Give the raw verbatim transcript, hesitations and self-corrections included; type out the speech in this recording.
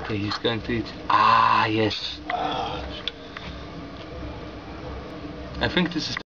Okay, he's going to eat. Ah, yes. I think this is